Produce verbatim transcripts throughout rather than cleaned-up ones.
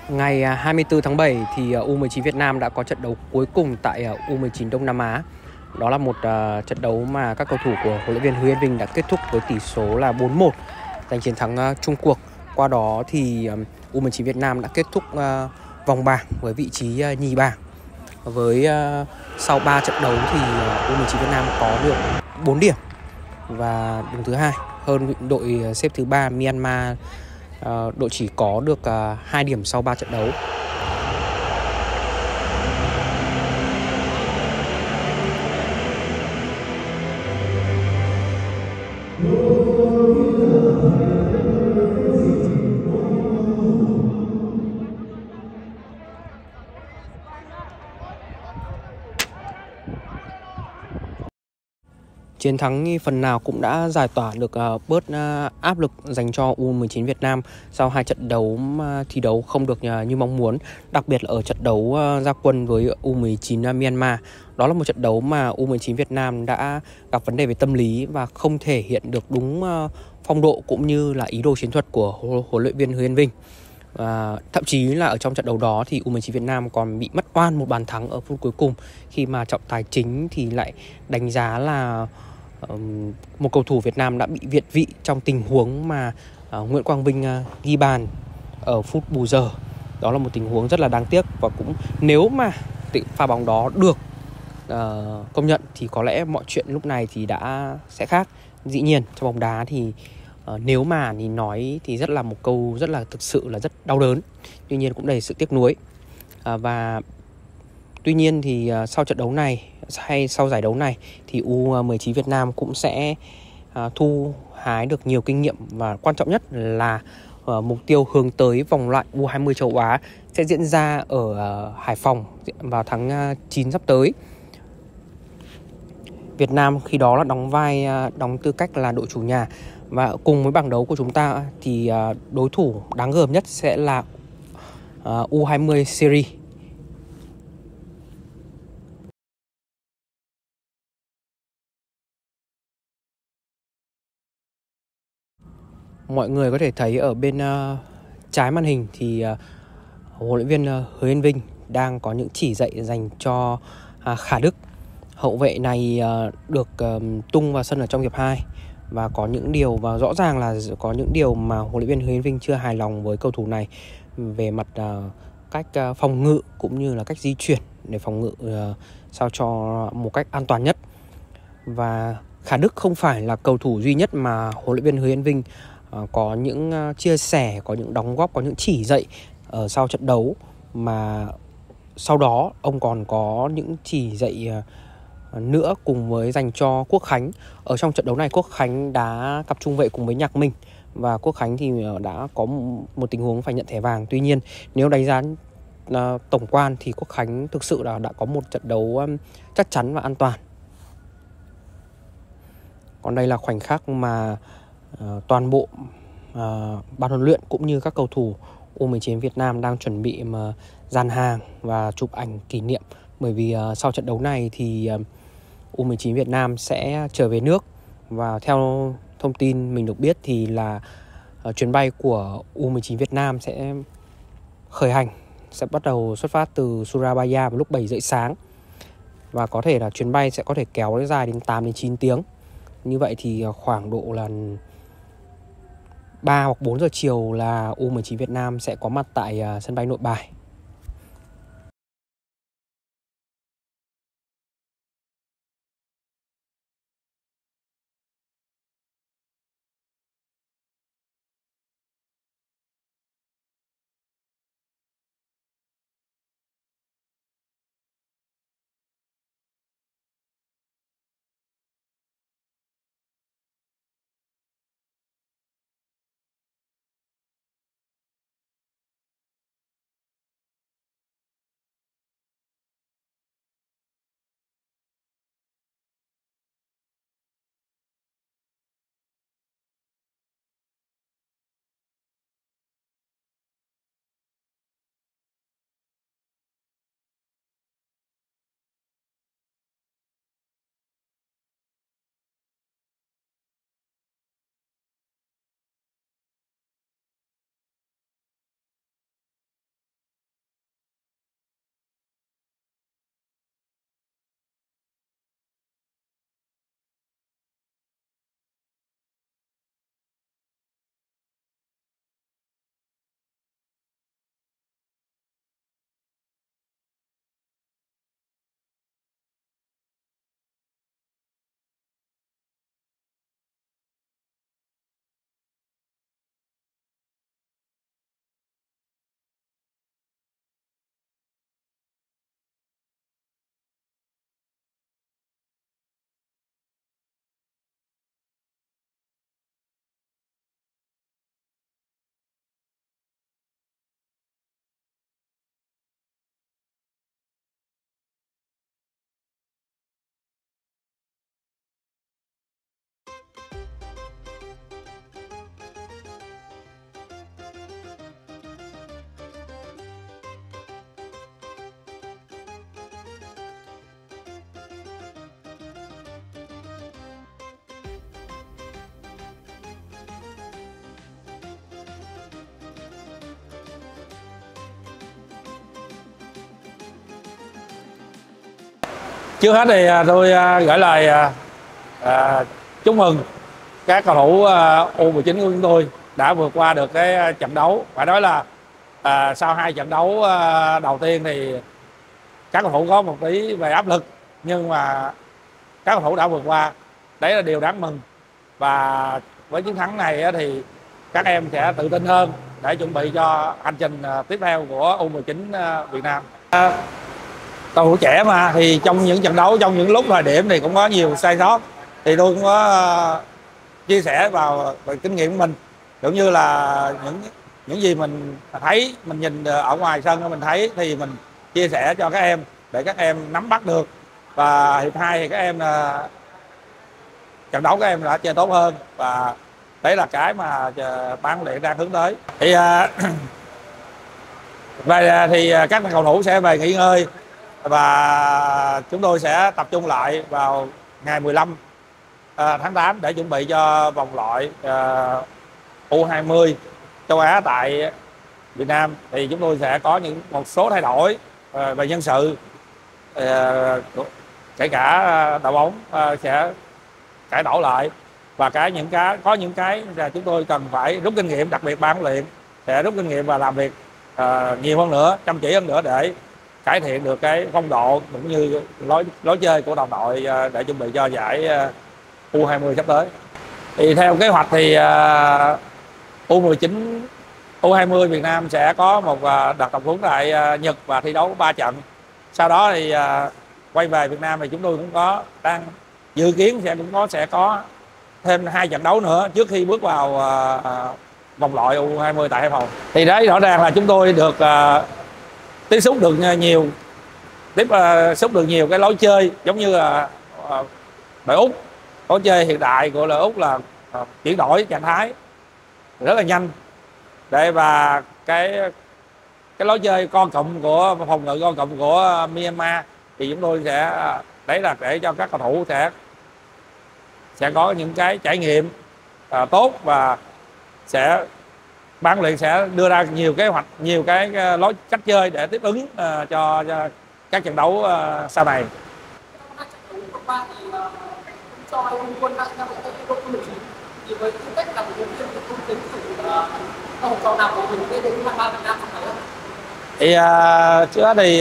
Ngày hai mươi tư tháng bảy thì U mười chín Việt Nam đã có trận đấu cuối cùng tại U mười chín Đông Nam Á. Đó là một uh, trận đấu mà các cầu thủ của huấn luyện viên Hứa Yên Vinh đã kết thúc với tỷ số là bốn một, giành chiến thắng uh, chung cuộc. Qua đó thì um, U mười chín Việt Nam đã kết thúc uh, vòng bảng với vị trí uh, nhì bảng. Với uh, sau ba trận đấu thì uh, U mười chín Việt Nam có được bốn điểm và đứng thứ hai, hơn đội xếp thứ ba Myanmar. Uh, đội chỉ có được uh, hai điểm sau ba trận đấu. Chiến thắng phần nào cũng đã giải tỏa được uh, bớt uh, áp lực dành cho U mười chín Việt Nam sau hai trận đấu uh, thi đấu không được uh, như mong muốn, đặc biệt là ở trận đấu uh, ra quân với U mười chín uh, Myanmar. Đó là một trận đấu mà U mười chín Việt Nam đã gặp vấn đề về tâm lý và không thể hiện được đúng uh, phong độ cũng như là ý đồ chiến thuật của huấn luyện viên Hứa Yên Vinh. À, thậm chí là ở trong trận đấu đó thì U mười chín Việt Nam còn bị mất oan một bàn thắng ở phút cuối cùng, khi mà trọng tài chính thì lại đánh giá là um, một cầu thủ Việt Nam đã bị việt vị trong tình huống mà uh, Nguyễn Quang Vinh uh, ghi bàn ở phút bù giờ. Đó là một tình huống rất là đáng tiếc, và cũng nếu mà pha bóng đó được uh, công nhận thì có lẽ mọi chuyện lúc này thì đã sẽ khác. Dĩ nhiên trong bóng đá thì Uh, nếu mà thì nói thì rất là một câu rất là thực sự là rất đau đớn, tuy nhiên cũng đầy sự tiếc nuối. Uh, và tuy nhiên thì uh, sau trận đấu này hay sau giải đấu này thì U mười chín Việt Nam cũng sẽ uh, thu hái được nhiều kinh nghiệm, và quan trọng nhất là uh, mục tiêu hướng tới vòng loại U hai mươi châu Á sẽ diễn ra ở uh, Hải Phòng vào tháng uh, chín sắp tới. Việt Nam khi đó là đóng vai uh, đóng tư cách là đội chủ nhà, và cùng với bảng đấu của chúng ta thì đối thủ đáng gờm nhất sẽ là U hai mươi Series. Mọi người có thể thấy ở bên uh, trái màn hình thì uh, huấn luyện viên uh, Hứa Yên Vinh đang có những chỉ dạy dành cho uh, Khả Đức. Hậu vệ này uh, được uh, tung vào sân ở trong hiệp hai, và có những điều và rõ ràng là có những điều mà huấn luyện viên Hứa Yên Vinh chưa hài lòng với cầu thủ này về mặt uh, cách uh, phòng ngự cũng như là cách di chuyển để phòng ngự uh, sao cho một cách an toàn nhất. Và Khả Đức không phải là cầu thủ duy nhất mà huấn luyện viên Hứa Yên Vinh uh, có những uh, chia sẻ, có những đóng góp, có những chỉ dạy ở sau trận đấu, mà sau đó ông còn có những chỉ dạy uh, nữa cùng với dành cho Quốc Khánh. Ở trong trận đấu này Quốc Khánh đá cặp trung vệ cùng với Nhạc Minh, và Quốc Khánh thì đã có một tình huống phải nhận thẻ vàng. Tuy nhiên nếu đánh giá uh, tổng quan thì Quốc Khánh thực sự là đã có một trận đấu um, chắc chắn và an toàn. Còn đây là khoảnh khắc mà uh, toàn bộ uh, ban huấn luyện cũng như các cầu thủ U mười chín Việt Nam đang chuẩn bị mà dàn hàng và chụp ảnh kỷ niệm, bởi vì uh, sau trận đấu này thì uh, U mười chín Việt Nam sẽ trở về nước, và theo thông tin mình được biết thì là uh, chuyến bay của U mười chín Việt Nam sẽ khởi hành, sẽ bắt đầu xuất phát từ Surabaya vào lúc bảy giờ sáng, và có thể là chuyến bay sẽ có thể kéo dài đến tám đến chín tiếng. Như vậy thì khoảng độ là ba hoặc bốn giờ chiều là U mười chín Việt Nam sẽ có mặt tại uh, sân bay Nội Bài. Trước hết thì tôi gửi lời à, chúc mừng các cầu thủ U mười chín của chúng tôi đã vượt qua được cái trận đấu. Phải nói là à, sau hai trận đấu à, đầu tiên thì các cầu thủ có một tí về áp lực, nhưng mà các cầu thủ đã vượt qua, đấy là điều đáng mừng. Và với chiến thắng này thì các em sẽ tự tin hơn để chuẩn bị cho hành trình tiếp theo của U mười chín Việt Nam. À, cầu thủ trẻ mà, thì trong những trận đấu, trong những lúc thời điểm thì cũng có nhiều sai sót, thì tôi cũng có chia sẻ vào về kinh nghiệm của mình, cũng như là những những gì mình thấy, mình nhìn ở ngoài sân mình thấy thì mình chia sẻ cho các em để các em nắm bắt được. Và hiệp hai thì các em là trận đấu các em đã chơi tốt hơn, và đấy là cái mà ban luyện đang hướng tới. Thì về thì các cầu thủ sẽ về nghỉ ngơi và chúng tôi sẽ tập trung lại vào ngày mười lăm tháng tám để chuẩn bị cho vòng loại U hai mươi châu Á tại Việt Nam. Thì chúng tôi sẽ có những một số thay đổi về nhân sự, kể cả đội bóng sẽ cải tổ lại, và cái những cái có những cái là chúng tôi cần phải rút kinh nghiệm, đặc biệt ban huấn luyện sẽ rút kinh nghiệm và làm việc uh, nhiều hơn nữa, chăm chỉ hơn nữa để cải thiện được cái phong độ cũng như lối lối chơi của đồng đội uh, để chuẩn bị cho giải uh, U hai mươi sắp tới. Thì theo kế hoạch thì uh, U mười chín U hai mươi Việt Nam sẽ có một uh, đợt tập huấn tại uh, Nhật và thi đấu ba trận. Sau đó thì uh, quay về Việt Nam thì chúng tôi cũng có đang dự kiến sẽ cũng có sẽ có thêm hai trận đấu nữa trước khi bước vào uh, vòng loại U hai mươi tại Hải Phòng. Thì đấy, rõ ràng là chúng tôi được uh, tiếp xúc được nhiều tiếp uh, xúc được nhiều cái lối chơi, giống như là uh, đội Úc, lối chơi hiện đại của đội Úc là uh, chuyển đổi trạng thái rất là nhanh. Đây, và cái cái lối chơi con cụm của phòng ngự con cụm của Myanmar thì chúng tôi sẽ, đấy là để cho các cầu thủ sẽ sẽ có những cái trải nghiệm uh, tốt, và sẽ ban luyện sẽ đưa ra nhiều kế hoạch, nhiều cái uh, lối cách chơi để tiếp ứng uh, cho, cho các trận đấu uh, sau này. Thì uh, trước đó thì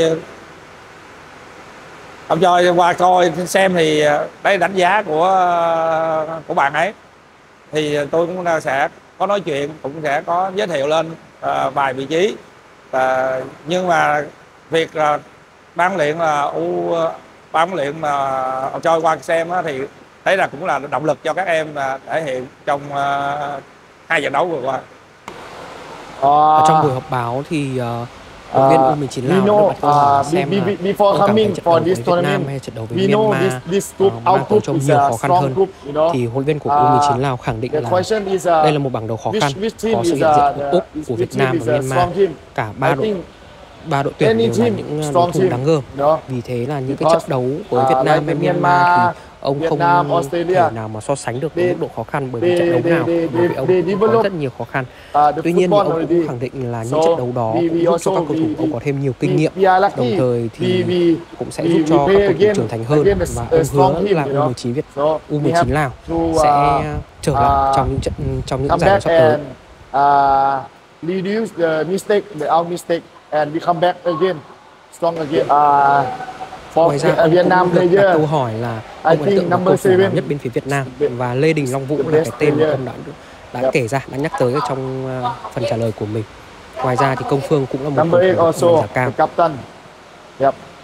ông Choi qua coi xem thì đây đánh giá của của bạn ấy, thì tôi cũng sẽ có nói chuyện, cũng sẽ có giới thiệu lên uh, vài vị trí. Uh, nhưng mà việc uh, ban luyện là u ban luyện mà ông Choi qua xem đó, thì thấy là cũng là động lực cho các em uh, thể hiện trong uh, hai trận đấu vừa qua. Ở trong buổi họp báo thì uh, huấn luyện viên U mười chín Lào đã đặt câu hỏi xem là ông cảm thấy trận đấu với Việt Nam hay trận đấu với Myanmar uh, mang tới cho nhiều khó khăn hơn. Thì huấn luyện viên của U mười chín Lào khẳng định là đây là một bảng đấu khó khăn, có sự hiện diện của Úc, của Việt Nam và Myanmar. Cả ba đội ba đội tuyển đều là những đối thủ đáng gờm. Vì thế là những cái trận đấu với Việt Nam hay Myanmar thì ông không thể nào mà so sánh được với mức độ khó khăn, bởi vì trận đấu nào đối với ông cũng có rất nhiều khó khăn. Tuy nhiên thì ông cũng khẳng định là những trận đấu đó cũng giúp cho các cầu thủ ông có thêm nhiều kinh nghiệm, đồng thời thì cũng sẽ giúp cho các cầu thủ trưởng thành hơn, và ông hứa là U mười chín Việt U mười chín Lào sẽ trở lại trong những trận trong những giải đấu sắp tới. Reduce the mistake, the our mistake, and we come back again, strong again. Uh, Ngoài ra, ông cũng được đặt câu hỏi là ông ấn tượng với cầu thủ nào nhất bên phía Việt Nam, và Lê Đình Long Vũ là cái tên mà ông đã đã kể ra, đã nhắc tới trong uh, phần trả lời của mình. Ngoài ra thì Công Phương cũng là một cầu thủ đánh giá cao.